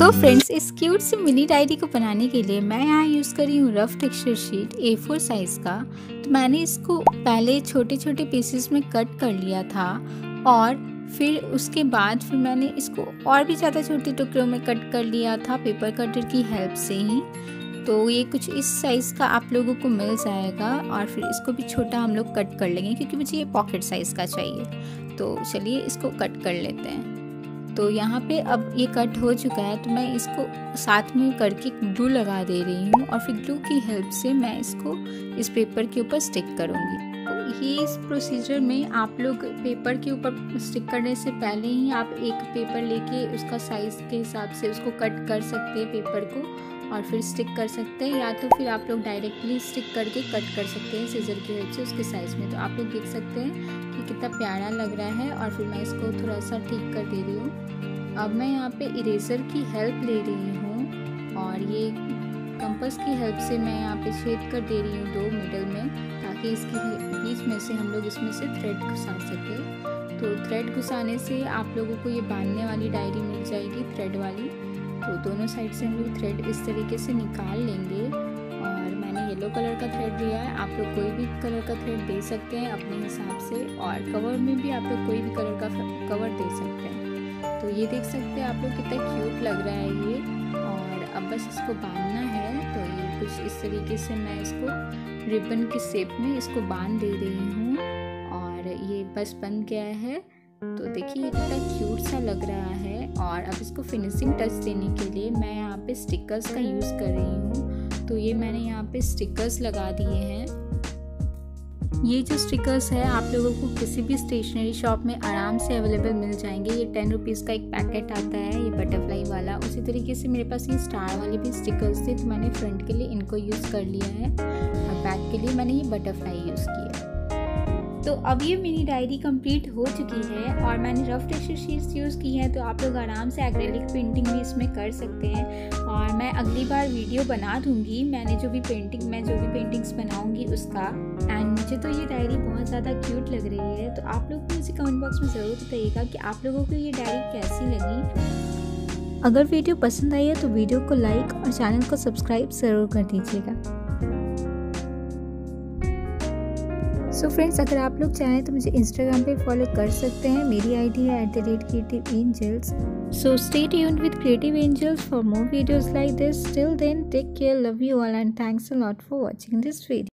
सो friends, इस cute सी mini diary को बनाने के लिए मैं यहाँ यूज़ कर रही हूँ rough texture sheet A4 size का। तो मैंने इसको पहले छोटे छोटे पीसेस में कट कर लिया था और फिर उसके बाद मैंने इसको और भी ज़्यादा छोटे टुकड़ों में कट कर लिया था पेपर कटर की हेल्प से ही। तो ये कुछ इस साइज़ का आप लोगों को मिल जाएगा और फिर इसको भी छोटा हम लोग कट कर लेंगे क्योंकि मुझे ये पॉकेट साइज़ का चाहिए। तो चलिए इसको कट कर लेते हैं। तो यहाँ पे अब ये कट हो चुका है, तो मैं इसको साथ में करके ग्लू लगा दे रही हूँ और फिर ग्लू की हेल्प से मैं इसको इस पेपर के ऊपर स्टिक करूँगी। तो ये इस प्रोसीजर में आप लोग पेपर के ऊपर स्टिक करने से पहले ही आप एक पेपर लेके उसका साइज़ के हिसाब से उसको कट कर सकते हैं पेपर को और फिर स्टिक कर सकते हैं, या तो फिर आप लोग डायरेक्टली स्टिक करके कट कर सकते हैं सीजर की हेल्प से उसके साइज़ में। तो आप लोग देख सकते हैं कि कितना प्यारा लग रहा है और फिर मैं इसको थोड़ा सा ठीक कर दे रही हूँ। अब मैं यहाँ पे इरेज़र की हेल्प ले रही हूँ और ये कंपास की हेल्प से मैं यहाँ पे छेद कर दे रही हूँ दो मिडल में, ताकि इसके बीच में से हम लोग इसमें से थ्रेड घुसा सकें। तो थ्रेड घुसाने से आप लोगों को ये बांधने वाली डायरी मिल जाएगी थ्रेड वाली। तो दोनों साइड से हम लोग थ्रेड इस तरीके से निकाल लेंगे और मैंने येलो कलर का थ्रेड लिया है। आप लोग कोई भी कलर का थ्रेड दे सकते हैं अपने हिसाब से, और कवर में भी आप लोग कोई भी कलर का कवर दे सकते हैं। तो ये देख सकते हैं आप लोग कितना क्यूट लग रहा है ये। और अब बस इसको बांधना है। तो ये कुछ इस तरीके से मैं इसको रिबन की शेप में इसको बांध दे रही हूँ और ये बस बन गया है। तो देखिए ये कितना क्यूट सा लग रहा है। और अब इसको फिनिशिंग टच देने के लिए मैं यहाँ पे स्टिकर्स का यूज़ कर रही हूँ। तो ये मैंने यहाँ पे स्टिकर्स लगा दिए हैं। ये जो स्टिकर्स है आप लोगों को किसी भी स्टेशनरी शॉप में आराम से अवेलेबल मिल जाएंगे। ये 10 रुपीज़ का एक पैकेट आता है ये बटरफ्लाई वाला। उसी तरीके से मेरे पास ये स्टार वाले भी स्टिकर्स थे, तो मैंने फ्रंट के लिए इनको यूज़ कर लिया है और बैक के लिए मैंने ये बटरफ्लाई यूज़ किया। तो अब ये मिनी डायरी कंप्लीट हो चुकी है और मैंने रफ टेक्सचर शीट्स यूज़ की हैं। तो आप लोग आराम से एक्रेलिक पेंटिंग भी इसमें कर सकते हैं और मैं अगली बार वीडियो बना दूंगी मैं जो भी पेंटिंग्स बनाऊंगी उसका। एंड मुझे तो ये डायरी बहुत ज़्यादा क्यूट लग रही है। तो आप लोग मुझे कमेंट बॉक्स में ज़रूर बताइएगा कि आप लोगों को ये डायरी कैसी लगी। अगर वीडियो पसंद आई है तो वीडियो को लाइक और चैनल को सब्सक्राइब ज़रूर कर दीजिएगा। सो फ्रेंड्स, अगर आप लोग चाहें तो मुझे इंस्टाग्राम पे फॉलो कर सकते हैं। मेरी आईडी है @creativeangels। So stay tuned with Creative Angels for more videos like this. Till then, take care, love you all, and thanks a lot for watching this video.